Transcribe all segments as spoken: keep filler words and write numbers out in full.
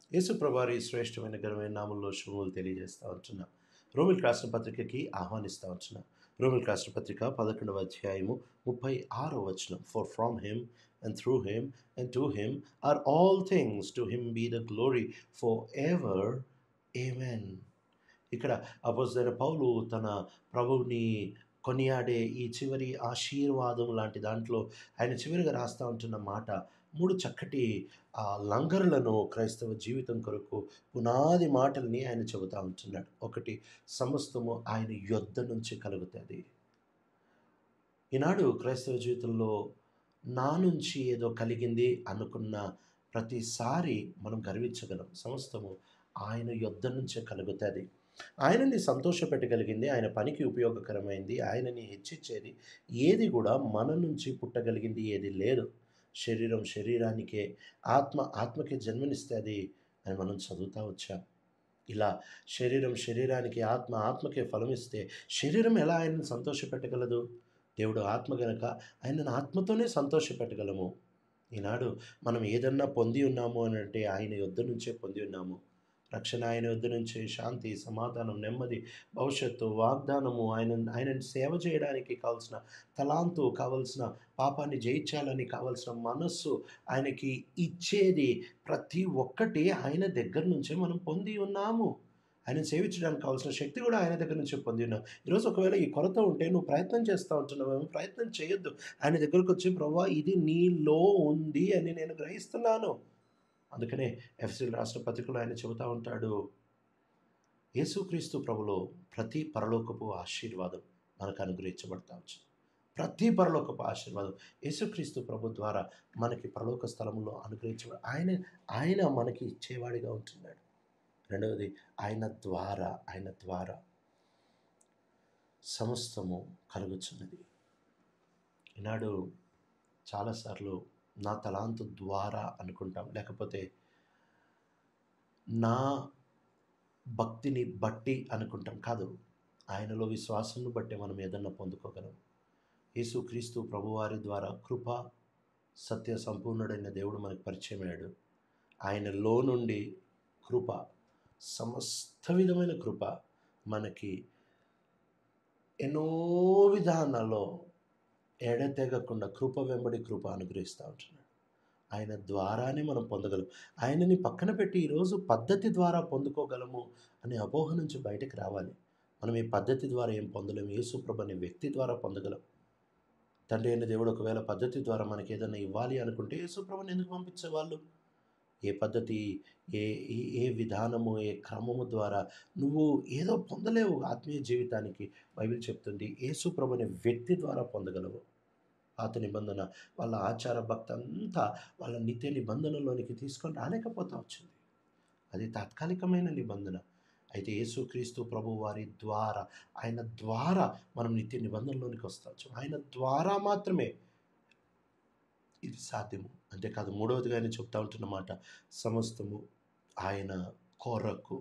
యేసు ప్రభువారి శ్రేష్టమైన ఘనమైన నామంలో శుభములు తెలియజేస్తా ఉంటున్నా. రోమిల్కి రాసిన పత్రికకి ఆహ్వానిస్తా ఉంటున్నా. రోమిల్కి రాసిన పత్రిక పదకొండవ అధ్యాయము ముప్పై ఆరో వచనం. For from him and through him and to him are all things, to him be the glory for ever. ఆమేన్. ఇక్కడ అపోస్తలుడైన పౌలు తన ప్రభువుని కొనియాడే ఈ చివరి ఆశీర్వాదం లాంటి దాంట్లో ఆయన చివరిగా రాస్తా ఉంటున్న మాట, మూడు చక్కటి ఆ లంగరులను క్రైస్తవ జీవితం కొరకు పునాది మాటల్ని ఆయన చెబుతా ఉంటున్నాడు. ఒకటి, సమస్తము ఆయన యొద్ద నుంచి కలుగుతుంది. ఈనాడు క్రైస్తవ జీవితంలో నా నుంచి ఏదో కలిగింది అనుకున్న ప్రతిసారి మనం గర్వించగలం. సమస్తము ఆయన యొద్ద నుంచే కలుగుతుంది. ఆయనని సంతోషపెట్టగలిగింది, ఆయన పనికి ఉపయోగకరమైంది, ఆయనని హెచ్చించేది ఏది కూడా మన నుంచి పుట్టగలిగింది ఏది లేదు. శరీరం శరీరానికే, ఆత్మ ఆత్మకే జన్మనిస్తుంది అని మనం చదువుతా వచ్చాం. ఇలా శరీరం శరీరానికి, ఆత్మ ఆత్మకే ఫలమిస్తే శరీరం ఎలా ఆయనను సంతోషపెట్టగలదు? దేవుడు ఆత్మ గనక ఆయనను ఆత్మతోనే సంతోషపెట్టగలము. ఈనాడు మనం ఏదన్నా పొంది ఉన్నాము అని అంటే ఆయన యొద్ద నుంచే పొంది ఉన్నాము. రక్షణ ఆయన యొద్ద నుంచే, శాంతి, సమాధానం, నెమ్మది, భవిష్యత్తు, వాగ్దానము, ఆయన ఆయనను సేవ చేయడానికి కావలసిన తలాంతు, కావలసిన పాపాన్ని జయించాలని కావలసిన మనస్సు, ఆయనకి ఇచ్చేది ప్రతి ఒక్కటి ఆయన దగ్గర నుంచే మనం పొంది ఉన్నాము. ఆయన సేవించడానికి కావాల్సిన శక్తి కూడా ఆయన దగ్గర నుంచే పొంది ఉన్నాం. ఈరోజు ఒకవేళ ఈ కొరత ఉంటే నువ్వు ప్రయత్నం చేస్తూ ఉంటున్నావేమో, ప్రయత్నం చేయొద్దు. ఆయన దగ్గరకు వచ్చి, ప్రభువా ఇది నీలో ఉంది అని నేను గ్రహిస్తున్నాను. అందుకనే ఎఫెసీయులకు రాసిన పత్రికలో ఆయన చెబుతూ ఉంటాడు, యేసుక్రీస్తు ప్రభులో ప్రతి పరలోకపు ఆశీర్వాదం మనకు అనుగ్రహించబడతా వచ్చింది. ప్రతి పరలోకపు ఆశీర్వాదం యేసుక్రీస్తు ప్రభు ద్వారా మనకి పరలోక స్థలంలో అనుగ్రహించబడి ఆయన ఆయన మనకి ఇచ్చేవాడిగా ఉంటున్నాడు. రెండవది, ఆయన ద్వారా ఆయన ద్వారా సమస్తము కలుగుచున్నది. ఈనాడు చాలాసార్లు నా తలాంతు ద్వారా అనుకుంటాం, లేకపోతే నా భక్తిని బట్టి అనుకుంటాం. కాదు, ఆయనలో విశ్వాసాన్ని బట్టి మనం ఏదన్నా పొందుకోగలం. యేసుక్రీస్తు ప్రభువారి ద్వారా కృప, సత్య సంపూర్ణుడైన దేవుడు మనకు పరిచయం అయ్యాడు. ఆయనలో నుండి కృప, సమస్త విధమైన కృప మనకి ఎన్నో విధానాల్లో ఎడతెగకుండా కృప వెంబడి కృప అనుగ్రహిస్తూ ఉంటున్నాడు. ఆయన ద్వారానే మనం పొందగలం. ఆయనని పక్కన పెట్టి ఈరోజు పద్ధతి ద్వారా పొందుకోగలము అనే అపోహ నుంచి బయటకు రావాలి. మనం ఈ పద్ధతి ద్వారా ఏం పొందలేము. యేసుప్రభు అనే వ్యక్తి ద్వారా పొందగలం. తండ్రి అయిన దేవుడు ఒకవేళ పద్ధతి ద్వారా మనకి ఏదైనా ఇవ్వాలి అనుకుంటే యేసుప్రభుని ఎందుకు పంపించేవాళ్ళు? ఏ పద్ధతి, ఏ ఏ విధానము, ఏ క్రమము ద్వారా నువ్వు ఏదో పొందలేవు. ఆత్మీయ జీవితానికి బైబిల్ చెప్తుంది యేసుప్రభు అనే వ్యక్తి ద్వారా పొందగలవు. పాత నిబంధన వాళ్ళ ఆచార భక్తి అంతా వాళ్ళ నిత్య నిబంధనలోనికి తీసుకొని రాలేకపోతా వచ్చింది. అది తాత్కాలికమైన నిబంధన. అయితే యేసుక్రీస్తు ప్రభు వారి ద్వారా, ఆయన ద్వారా మనం నిత్య నిబంధనలోనికి వస్తావచ్చు. ఆయన ద్వారా మాత్రమే ఇది సాధ్యము. అంతేకాదు, మూడవదిగా ఆయన చెప్తా ఉంటున్నమాట, సమస్తము ఆయన కొరకు,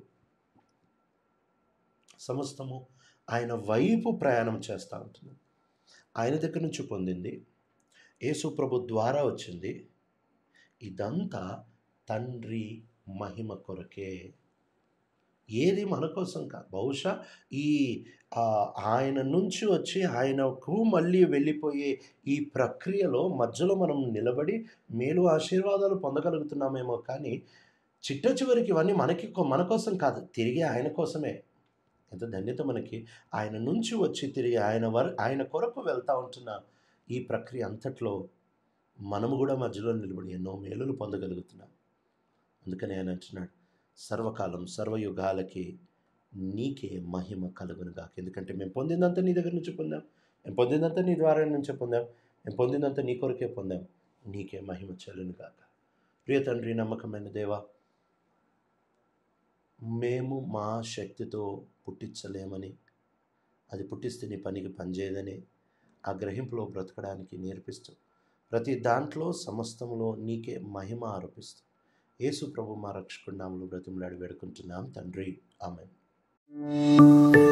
సమస్తము ఆయన వైపు ప్రయాణం చేస్తూ ఉంటుంది. ఆయన దగ్గర నుంచి పొందింది, యేసు ప్రభు ద్వారా వచ్చింది, ఇదంతా తండ్రి మహిమ కొరకే. ఏది మన కోసం కాదు. బహుశా ఈ ఆయన నుంచి వచ్చి ఆయనకు మళ్ళీ వెళ్ళిపోయే ఈ ప్రక్రియలో మధ్యలో మనం నిలబడి మేలు ఆశీర్వాదాలు పొందగలుగుతున్నామేమో, కానీ చిట్ట చివరికి ఇవన్నీ మనకి మన కోసం కాదు, తిరిగి ఆయన కోసమే. ఎంత ధన్యత మనకి. ఆయన నుంచి వచ్చి తిరిగి ఆయన వర ఆయన కొరకు వెళ్తూ ఉంటున్న ఈ ప్రక్రియ అంతట్లో మనము కూడా మధ్యలో నిలబడి ఎన్నో మేలులు పొందగలుగుతున్నాం. అందుకని ఆయన అంటున్నాడు, సర్వకాలం సర్వయుగాలకి నీకే మహిమ కలుగునుగాక. ఎందుకంటే మేము పొందిందంతా నీ దగ్గర నుంచి పొందాం, మేము పొందిందంతా నీ ద్వారా నుంచే పొందాం, మేము పొందిందంతా నీ కొరకే పొందాం. నీకే మహిమ చెల్లునుగాక. ప్రియ తండ్రి, నమ్మకమైన దేవా, మేము మా శక్తితో పుట్టించలేమని, అది పుట్టిస్తే నీ పనికి పనిచేయదని ఆ గ్రహింపులో బ్రతకడానికి నేర్పిస్తూ, ప్రతి దాంట్లో సమస్తంలో నీకే మహిమ ఆరోపిస్తూ యేసు ప్రభు మా రక్షకుడి నామములో బ్రతిమలాడి వేడుకుంటున్నాం తండ్రి. ఆమేన్.